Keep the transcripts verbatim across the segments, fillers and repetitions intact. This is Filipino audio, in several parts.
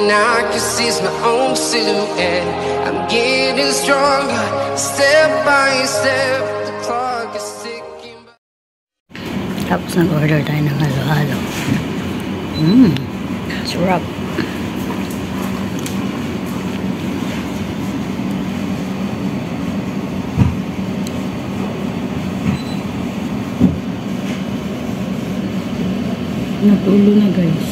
and I can see my own silhouette. I'm getting stronger, step by step. The clock is ticking. Tapos nag-order tayo ng halo-halo. Mmm, sarap. Natulo na guys.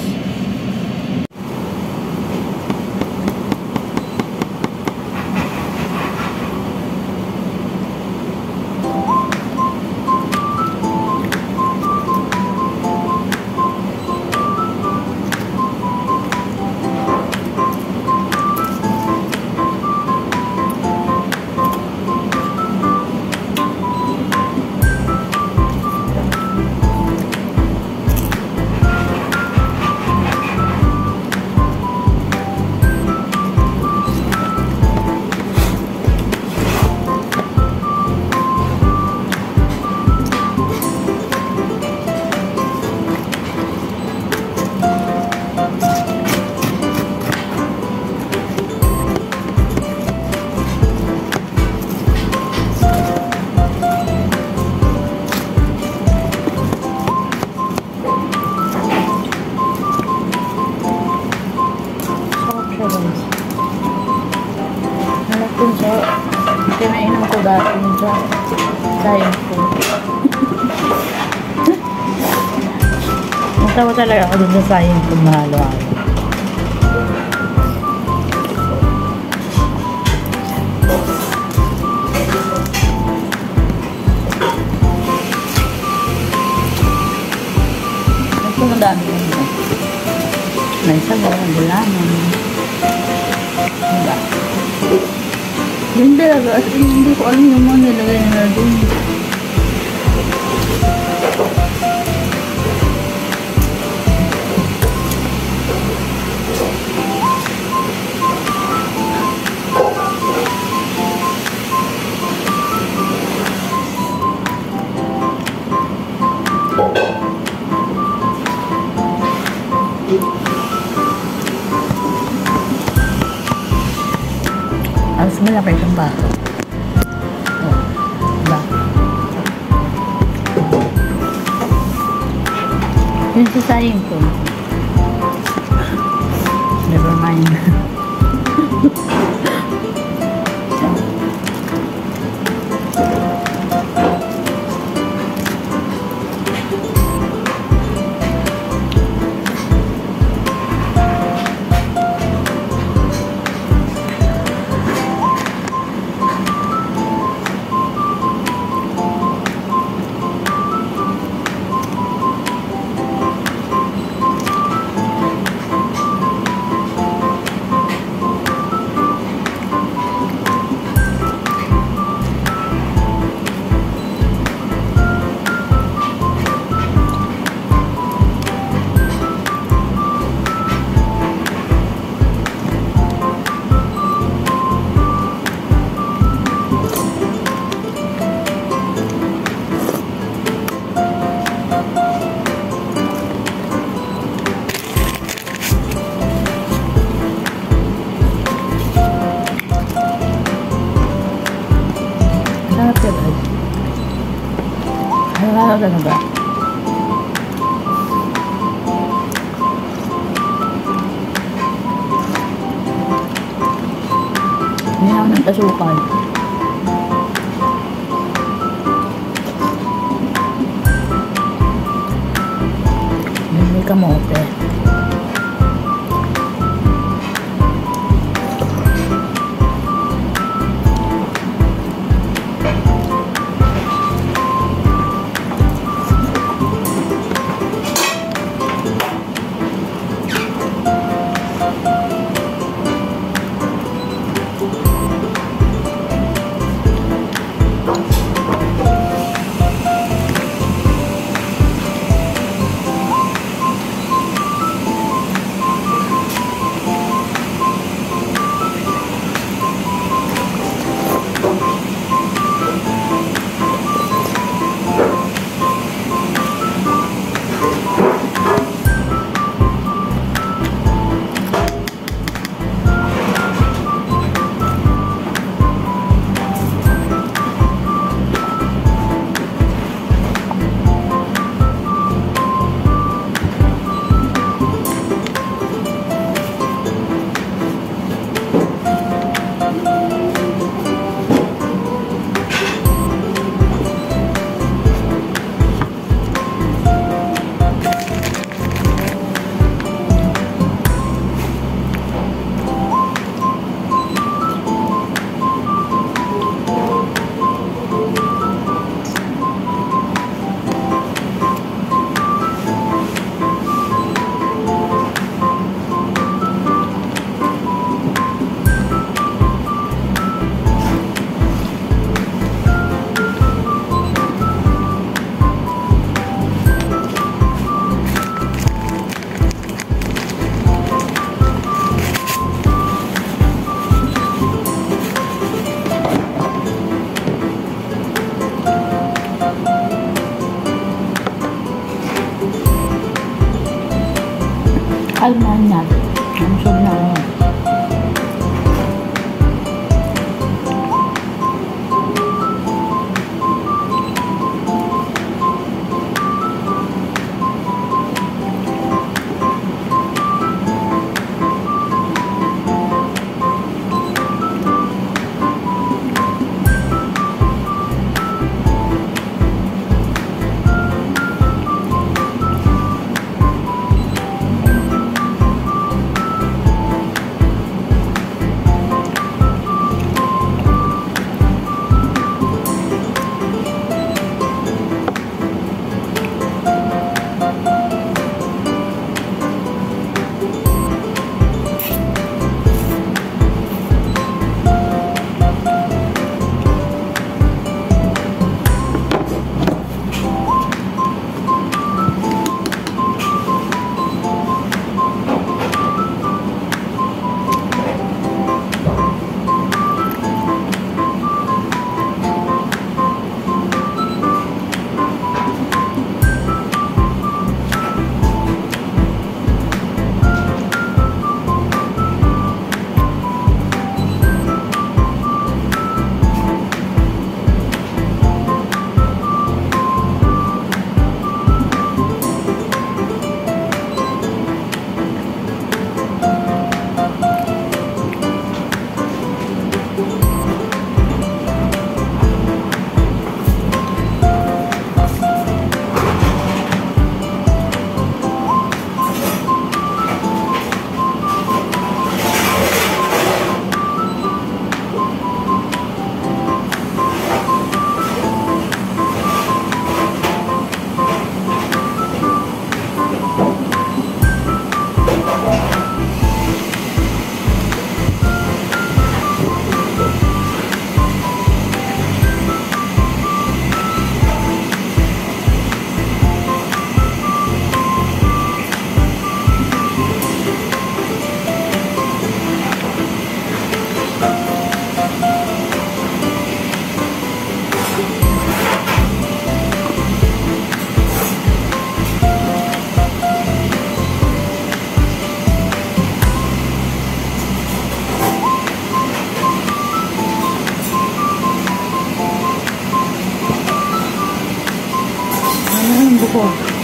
Malapin siya. Kinainom ko dati siya. Sayang ko. Natawa talaga ako dun sa sayang ko mahalo-halo. Ito madami yun. May sabaw, gulaman. Diba? Yun talaga. At hindi ko alam yung mga nilagay nila dun. Alas malaki itong baso. Oh, diba? Yun sa sayang ko. Never mind. Sarap ya guys. Halo-halo talaga. Hindi ako nagkasukan. May kamote. five na niya. Ang sub na ako. Buko.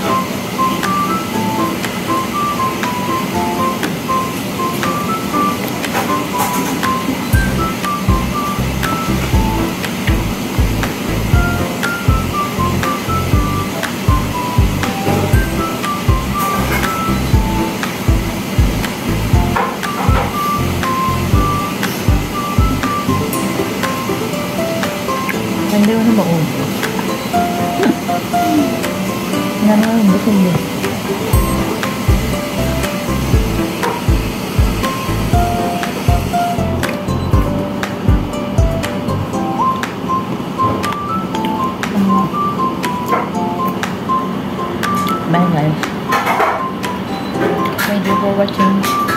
Hindi mo na maubos. Nga naman, busog din. Bye guys. Thank you for watching.